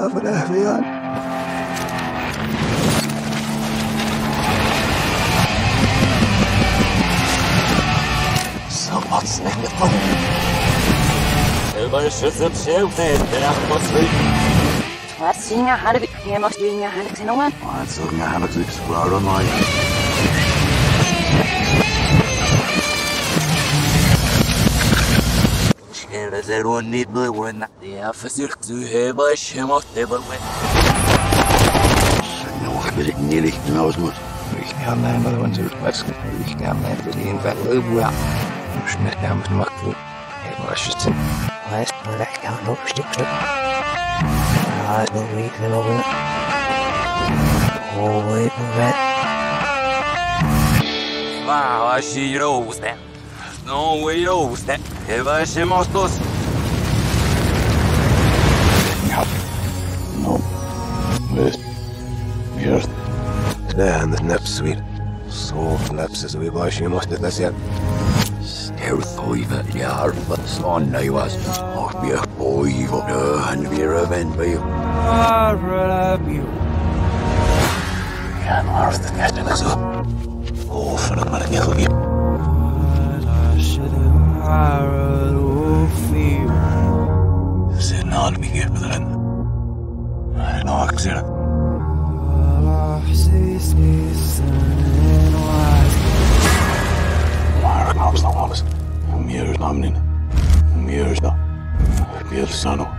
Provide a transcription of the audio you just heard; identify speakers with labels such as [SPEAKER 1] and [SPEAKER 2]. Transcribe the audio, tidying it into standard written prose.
[SPEAKER 1] for that, man. So what's next? Everybody shuts up, shelves, and I'm not sleep.
[SPEAKER 2] What's seeing a hand of it? You must doing a hand of no one.
[SPEAKER 1] What's looking at how to explore online? There's everyone need me when the officer to have a shame of the way. No, I didn't nearly know as much. Ich kann nein, aber wenn du was ich kann nein, für die Invalid. Ich nicht mehr mit Macht. Ich weiß es nicht. Weißt du, ich kann noch Stück. Ah, no week and over. Oh, wait a minute. Wow, I see you knows that. No way knows that. If I see most of us. No. Wait. Here. There and the nap sweet. So flaps as we buy she must have this yet. Stealth over the yard, but son I was. Oh, be a boy, and be revenged by you. I love you. Can't worth the getting us up. Oh, for the money, kill you. Sen on me here, but then I know I can see it. Mark knows the walls. Mirrors nominating. Mirrors now. Bill Sano.